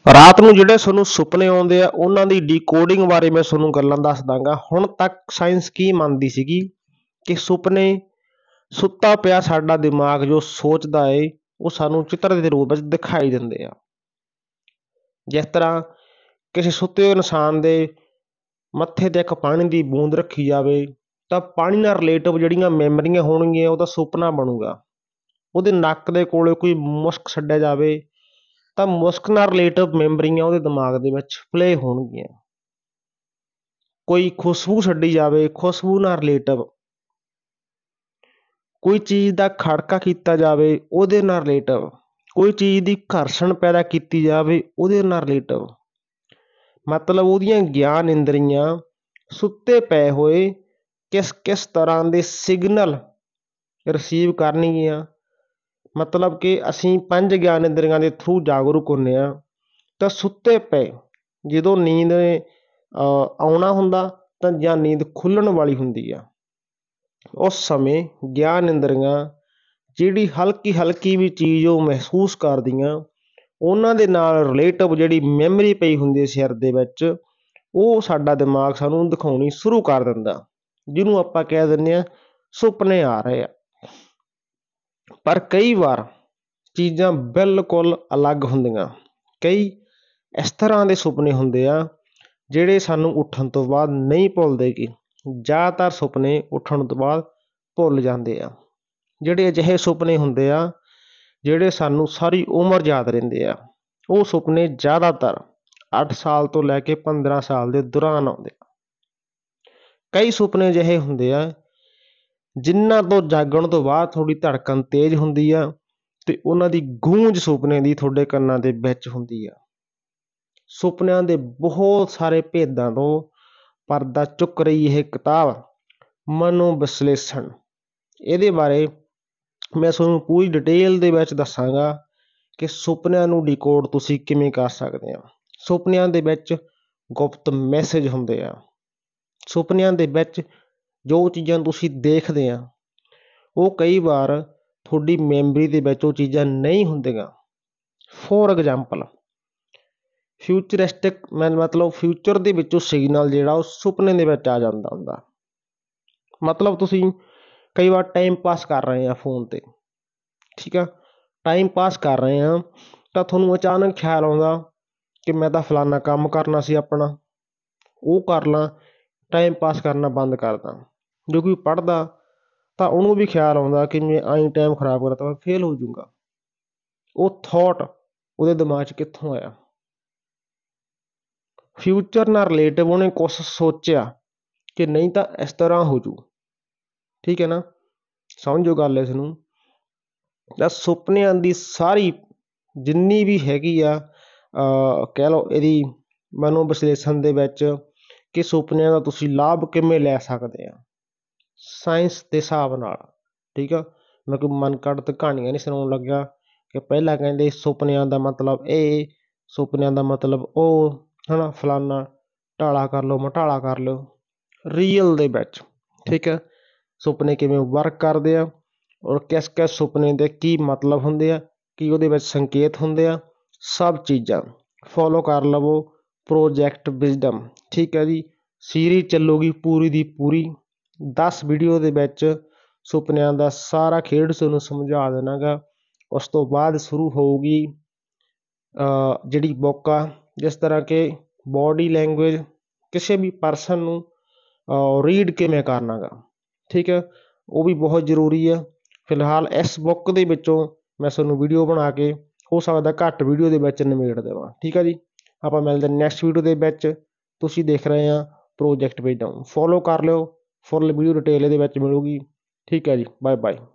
ਰਾਤ ਨੂੰ ਜਿਹੜੇ ਤੁਹਾਨੂੰ ਸੁਪਨੇ ਆਉਂਦੇ ਆ ਉਹਨਾਂ ਦੀ ਡੀਕੋਡਿੰਗ ਬਾਰੇ ਮੈਂ ਤੁਹਾਨੂੰ ਗੱਲਾਂ ਦੱਸ ਦਾਂਗਾ। ਹੁਣ ਤੱਕ ਸਾਇੰਸ ਕੀ ਮੰਨਦੀ ਸੀਗੀ ਕਿ ਸੁਪਨੇ ਸੁੱਤਾ ਪਿਆ ਸਾਡਾ ਦਿਮਾਗ ਜੋ ਸੋਚਦਾ ਏ ਉਹ ਸਾਨੂੰ ਚਿੱਤਰ ਦੇ ਰੂਪ ਵਿੱਚ ਦਿਖਾਈ ਦਿੰਦੇ ਆ। ਜਿਸ ਤਰ੍ਹਾਂ ਕਿਸੇ ਸੁੱਤੇ ਹੋਏ ਇਨਸਾਨ ਦੇ ਮੱਥੇ ਤੇ ਇੱਕ ਪਾਣੀ ਦੀ ਬੂੰਦ ਰੱਖੀ ਜਾਵੇ ਤਾਂ ਪਾਣੀ ਨਾਲ ਰਿਲੇਟਿਵ ਜਿਹੜੀਆਂ ਮੈਮਰੀਆਂ ਹੋਣਗੀਆਂ ਉਹਦਾ ਸੁਪਨਾ ਬਣੂਗਾ। ਉਹਦੇ ਨੱਕ ਦੇ ਕੋਲੇ ਕੋਈ ਮੁਸ਼ਕ ਛੱਡਿਆ ਜਾਵੇ ਤਾਂ ਮੁਸ਼ਕ ਨਾਲ ਰਿਲੇਟਿਵ ਮੈਮਰੀਆਂ ਉਹਦੇ ਦਿਮਾਗ ਦੇ ਵਿੱਚ ਪਲੇ ਹੋਣਗੀਆਂ। ਕੋਈ ਖੁਸ਼ਬੂ ਛੱਡੀ ਜਾਵੇ, ਖੁਸ਼ਬੂ ਨਾਲ ਰਿਲੇਟਿਵ ਕੋਈ ਚੀਜ਼ ਦਾ ਖੜਕਾ ਕੀਤਾ ਜਾਵੇ ਉਹਦੇ ਨਾਲ ਰਿਲੇਟਿਵ, ਕੋਈ ਚੀਜ਼ ਦੀ ਘਰਸ਼ਣ ਪੈਦਾ ਕੀਤੀ ਜਾਵੇ ਉਹਦੇ ਨਾਲ ਰਿਲੇਟਿਵ। ਮਤਲਬ ਉਹਦੀਆਂ ਗਿਆਨ ਇੰਦਰੀਆਂ ਸੁੱਤੇ ਪਏ ਹੋਏ ਕਿਸ ਕਿਸ ਤਰ੍ਹਾਂ ਦੇ ਸਿਗਨਲ ਰਿਸੀਵ ਕਰਨਗੀਆਂ। ਮਤਲਬ ਕਿ ਅਸੀਂ 5 ਗਿਆਨ ਇੰਦਰੀਆਂ ਦੇ ਥਰੂ ਜਾਗਰੂਕ ਹੁੰਦੇ ਹਾਂ ਤਾਂ ਸੁੱਤੇ ਪਏ ਜਦੋਂ ਨੀਂਦ ਆਉਣਾ ਹੁੰਦਾ ਤਾਂ ਜਾਂ ਨੀਂਦ ਖੁੱਲ੍ਹਣ ਵਾਲੀ ਹੁੰਦੀ ਆ ਉਸ ਸਮੇਂ ਗਿਆਨ ਇੰਦਰੀਆਂ ਜਿਹੜੀ ਹਲਕੀ ਹਲਕੀ ਵੀ ਚੀਜ਼ ਉਹ ਮਹਿਸੂਸ ਕਰਦੀਆਂ ਉਹਨਾਂ ਦੇ ਨਾਲ ਰਿਲੇਟਿਵ ਜਿਹੜੀ ਮੈਮਰੀ ਪਈ ਹੁੰਦੀ ਹੈ ਸਿਰ ਦੇ ਵਿੱਚ ਉਹ ਸਾਡਾ ਦਿਮਾਗ ਸਾਨੂੰ ਦਿਖਾਉਣੀ ਸ਼ੁਰੂ ਕਰ ਦਿੰਦਾ, ਜਿਹਨੂੰ ਆਪਾਂ ਕਹਿ ਦਿੰਦੇ ਹਾਂ ਸੁਪਨੇ ਆ ਰਹੇ ਆ। ਪਰ ਕਈ ਵਾਰ ਚੀਜ਼ਾਂ ਬਿਲਕੁਲ ਅਲੱਗ ਹੁੰਦੀਆਂ। ਕਈ ਇਸ ਤਰ੍ਹਾਂ ਦੇ ਸੁਪਨੇ ਹੁੰਦੇ ਆ ਜਿਹੜੇ ਸਾਨੂੰ ਉੱਠਣ ਤੋਂ ਬਾਅਦ ਨਹੀਂ ਭੁੱਲਦੇ ਗੇ। ਜ਼ਿਆਦਾਤਰ ਸੁਪਨੇ ਉੱਠਣ ਤੋਂ ਬਾਅਦ ਭੁੱਲ ਜਾਂਦੇ ਆ। ਜਿਹੜੇ ਅਜਿਹੇ ਸੁਪਨੇ ਹੁੰਦੇ ਆ ਜਿਹੜੇ ਸਾਨੂੰ ਸਾਰੀ ਉਮਰ ਯਾਦ ਰਹਿੰਦੇ ਆ ਉਹ ਸੁਪਨੇ ਜ਼ਿਆਦਾਤਰ 8 ਸਾਲ ਤੋਂ ਲੈ ਕੇ 15 ਸਾਲ ਦੇ ਦੌਰਾਨ ਆਉਂਦੇ ਆ। ਕਈ ਸੁਪਨੇ ਅਜਿਹੇ ਹੁੰਦੇ ਆ ਜਿਨ੍ਹਾਂ ਤੋਂ ਜਾਗਣ ਤੋਂ ਬਾਅਦ ਤੁਹਾਡੀ ਧੜਕਣ ਤੇਜ਼ ਹੁੰਦੀ ਆ ਤੇ ਉਹਨਾਂ ਦੀ ਗੂੰਜ ਸੁਪਨੇ ਦੀ ਤੁਹਾਡੇ ਕੰਨਾਂ ਦੇ ਵਿੱਚ ਹੁੰਦੀ ਆ। ਸੁਪਨਿਆਂ ਦੇ ਬਹੁਤ ਸਾਰੇ ਭੇਦਾਂ ਤੋਂ ਪਰਦਾ ਚੁੱਕ ਰਹੀ ਇਹ ਕਿਤਾਬ ਮਨੋਵਿਸ਼ਲੇਸ਼ਣ। ਇਹਦੇ ਬਾਰੇ ਮੈਂ ਤੁਹਾਨੂੰ ਪੂਰੀ ਡਿਟੇਲ ਦੇ ਵਿੱਚ ਦੱਸਾਂਗਾ ਕਿ ਸੁਪਨਿਆਂ ਨੂੰ ਡੀਕੋਡ ਤੁਸੀਂ ਕਿਵੇਂ ਕਰ ਸਕਦੇ ਆ। ਸੁਪਨਿਆਂ ਦੇ ਵਿੱਚ ਗੁਪਤ ਮੈਸੇਜ ਹੁੰਦੇ ਆ। ਸੁਪਨਿਆਂ ਦੇ ਵਿੱਚ ਜੋ ਚੀਜ਼ਾਂ ਤੁਸੀਂ ਦੇਖਦੇ ਆ ਉਹ ਕਈ ਵਾਰ ਤੁਹਾਡੀ ਮੈਮਰੀ ਦੇ ਵਿੱਚ ਉਹ ਚੀਜ਼ਾਂ ਨਹੀਂ ਹੁੰਦੀਆਂ। ਫੋਰ ਐਗਜ਼ਾਮਪਲ ਫਿਊਚਰਿਸਟਿਕ ਮਤਲਬ ਫਿਊਚਰ ਦੇ ਵਿੱਚੋਂ ਸਿਗਨਲ ਜਿਹੜਾ ਉਹ ਸੁਪਨੇ ਦੇ ਵਿੱਚ ਆ ਜਾਂਦਾ ਹੁੰਦਾ। ਮਤਲਬ ਤੁਸੀਂ ਕਈ ਵਾਰ ਟਾਈਮ ਪਾਸ ਕਰ ਰਹੇ ਆ ਫੋਨ 'ਤੇ, ਠੀਕ ਆ, ਟਾਈਮ ਪਾਸ ਕਰ ਰਹੇ ਆ ਤਾਂ ਤੁਹਾਨੂੰ ਅਚਾਨਕ ਖਿਆਲ ਆਉਂਦਾ ਕਿ ਮੈਂ ਤਾਂ ਫਲਾਨਾ ਕੰਮ ਕਰਨਾ ਸੀ ਆਪਣਾ, ਉਹ ਕਰ ਲਾਂ, ਟਾਈਮ ਪਾਸ ਕਰਨਾ ਬੰਦ ਕਰਦਾ। ਜੇ ਕੋਈ ਪੜ੍ਹਦਾ ਤਾਂ ਉਹਨੂੰ ਵੀ ਖਿਆਲ ਆਉਂਦਾ ਕਿ ਮੈਂ ਆਈ ਟਾਈਮ ਖਰਾਬ ਕਰਤਾ ਮੈਂ ਫੇਲ ਹੋ ਜਾਊਗਾ। ਉਹ ਥੋਟ ਉਹਦੇ ਦਿਮਾਗ 'ਚ ਕਿੱਥੋਂ ਆਇਆ? ਫਿਊਚਰ ਨਾਲ ਰਿਲੇਟਿਵ ਉਹਨੇ ਕੁਛ ਸੋਚਿਆ ਕਿ ਨਹੀਂ ਤਾਂ ਇਸ ਤਰ੍ਹਾਂ ਹੋ ਜੂ। ਠੀਕ ਹੈ ਨਾ, ਸਮਝੋ ਗੱਲ ਇਸ ਨੂੰ। ਤਾਂ ਸੁਪਨਿਆਂ ਦੀ ਸਾਰੀ ਜਿੰਨੀ ਵੀ ਹੈਗੀ ਆ ਕਹਿ ਲਓ ਇਹਦੀ ਮਨੋਵਿਸ਼ਲੇਸ਼ਣ ਦੇ ਵਿੱਚ ਕਿ ਸੁਪਨਿਆਂ ਦਾ ਤੁਸੀਂ ਲਾਭ ਕਿਵੇਂ ਲੈ ਸਕਦੇ ਆ ਸਾਇੰਸ ਦੇ ਹਿਸਾਬ ਨਾਲ। ਠੀਕ ਆ, ਮੈਂ ਕੋਈ ਮਨ ਘੜਤ ਕਹਾਣੀਆਂ ਨਹੀਂ ਸੁਣਾਉਣ ਲੱਗਿਆ ਕਿ ਪਹਿਲਾਂ ਕਹਿੰਦੇ ਸੁਪਨਿਆਂ ਦਾ ਮਤਲਬ ਇਹ, ਸੁਪਨਿਆਂ ਦਾ ਮਤਲਬ ਉਹ, ਹੈ ਨਾ, ਫਲਾਨਾ ਢਾਲਾ ਕਰ ਲਓ ਮਟਾਲਾ ਕਰ ਲਓ। ਰੀਅਲ ਦੇ ਵਿੱਚ ਠੀਕ ਹੈ ਸੁਪਨੇ ਕਿਵੇਂ ਵਰਕ ਕਰਦੇ ਆ ਔਰ ਕਿਸ ਕਿਸ ਸੁਪਨੇ ਦੇ ਕੀ ਮਤਲਬ ਹੁੰਦੇ ਆ, ਕੀ ਉਹਦੇ ਵਿੱਚ ਸੰਕੇਤ ਹੁੰਦੇ ਆ, ਸਭ ਚੀਜ਼ਾਂ ਫੋਲੋ ਕਰ ਲਵੋ ਪ੍ਰੋਜੈਕਟ ਵਿਜ਼ਡਮ। ਠੀਕ ਹੈ ਜੀ, ਸੀਰੀਜ਼ ਚੱਲੂਗੀ ਪੂਰੀ ਦੀ ਪੂਰੀ 10 ਵੀਡੀਓ ਦੇ ਵਿੱਚ ਸੁਪਨਿਆਂ ਦਾ ਸਾਰਾ ਖੇਡ ਤੁਹਾਨੂੰ ਸਮਝਾ ਦੇਣਾ ਗਾ। ਉਸ ਤੋਂ ਬਾਅਦ ਸ਼ੁਰੂ ਹੋਊਗੀ ਜਿਹੜੀ ਬੁੱਕ ਆ, ਜਿਸ ਤਰ੍ਹਾਂ ਕਿ ਬੋਡੀ ਲੈਂਗੁਏਜ ਕਿਸੇ ਵੀ ਪਰਸਨ ਨੂੰ ਰੀਡ ਕਿਵੇਂ ਕਰਨਾ ਗਾ। ਠੀਕ ਹੈ, ਉਹ ਵੀ ਬਹੁਤ ਜ਼ਰੂਰੀ ਆ। ਫਿਲਹਾਲ ਇਸ ਬੁੱਕ ਦੇ ਵਿੱਚੋਂ ਮੈਂ ਤੁਹਾਨੂੰ ਵੀਡੀਓ ਬਣਾ ਕੇ ਹੋ ਸਕਦਾ ਘੱਟ ਵੀਡੀਓ ਦੇ ਵਿੱਚ ਨਿਬੇੜ ਦੇਵਾਂ। ਠੀਕ ਹੈ ਜੀ, ਆਪਾਂ ਮਿਲਦੇ ਨੈਕਸਟ ਵੀਡੀਓ ਦੇ ਵਿੱਚ। ਤੁਸੀਂ ਦੇਖ ਰਹੇ ਆ ਪ੍ਰੋਜੈਕਟ ਵਿਜ਼ਡਮ, ਫੋਲੋ ਕਰ ਲਿਓ, ਫੁੱਲ ਵੀਡੀਓ ਡਿਟੇਲ ਇਹਦੇ ਵਿੱਚ ਮਿਲੂਗੀ। ਠੀਕ ਹੈ ਜੀ, ਬਾਏ ਬਾਏ।